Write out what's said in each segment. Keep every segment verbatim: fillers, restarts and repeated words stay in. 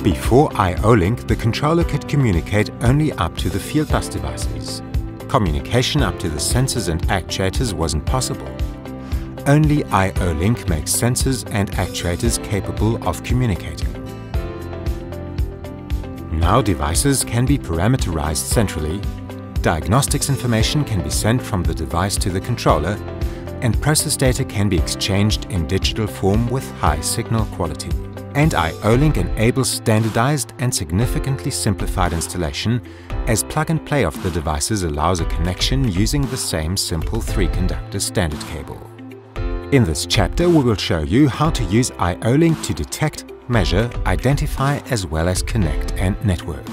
Before I O link, the controller could communicate only up to the field bus devices. Communication up to the sensors and actuators wasn't possible. Only I O link makes sensors and actuators capable of communicating. Now devices can be parameterized centrally, diagnostics information can be sent from the device to the controller, and process data can be exchanged in digital form with high signal quality. And I O link enables standardized and significantly simplified installation, as plug-and-play of the devices allows a connection using the same simple three-conductor standard cable. In this chapter, we will show you how to use I O link to detect, measure, identify, as well as connect and network.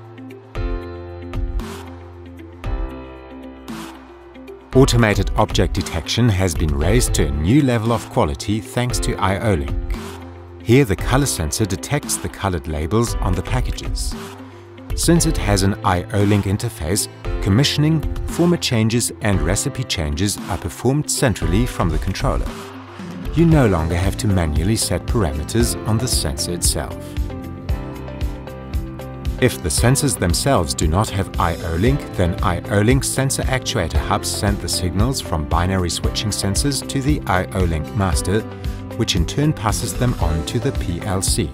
Automated object detection has been raised to a new level of quality thanks to I O link. Here the color sensor detects the colored labels on the packages. Since it has an I O link interface, commissioning, format changes and recipe changes are performed centrally from the controller. You no longer have to manually set parameters on the sensor itself. If the sensors themselves do not have I O link, then I O link sensor actuator hubs send the signals from binary switching sensors to the I O link master, which in turn passes them on to the P L C.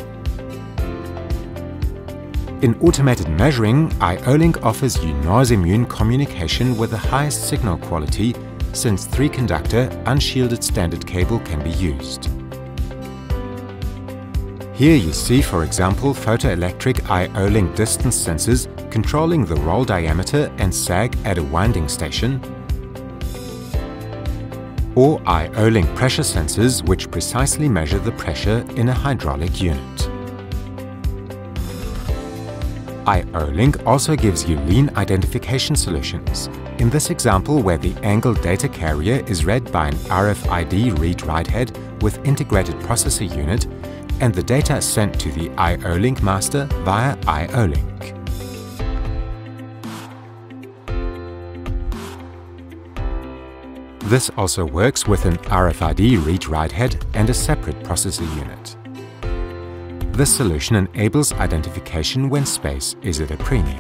In automated measuring, I O link offers you noise-immune communication with the highest signal quality, since three-conductor unshielded standard cable can be used. Here you see, for example, photoelectric I O link distance sensors controlling the roll diameter and sag at a winding station, or I O link pressure sensors which precisely measure the pressure in a hydraulic unit. I O link also gives you lean identification solutions. In this example, where the angled data carrier is read by an R F I D read-write head with integrated processor unit, and the data is sent to the I O link master via I O link. This also works with an R F I D read-write head and a separate processor unit. This solution enables identification when space is at a premium.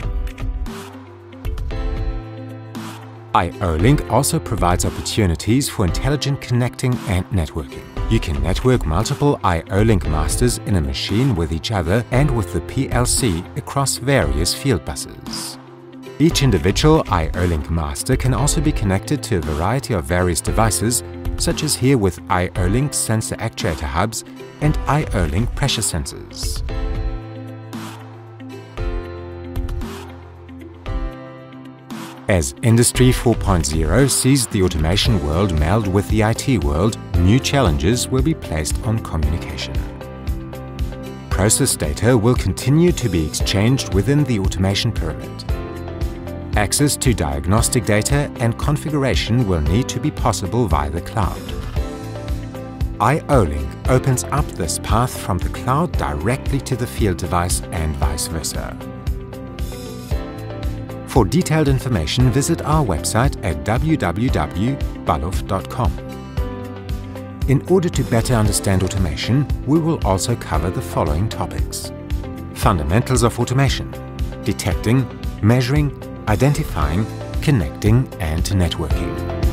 I O link also provides opportunities for intelligent connecting and networking. You can network multiple I O link masters in a machine with each other and with the P L C across various field buses. Each individual I O link master can also be connected to a variety of various devices, such as here with I O link sensor actuator hubs and I O link pressure sensors. As Industry four point oh sees the automation world meld with the I T world, new challenges will be placed on communication. Process data will continue to be exchanged within the automation pyramid. Access to diagnostic data and configuration will need to be possible via the cloud. I O link opens up this path from the cloud directly to the field device and vice versa. For detailed information, visit our website at w w w dot balluff dot com. In order to better understand automation, we will also cover the following topics: fundamentals of automation, detecting, measuring, identifying, connecting and networking.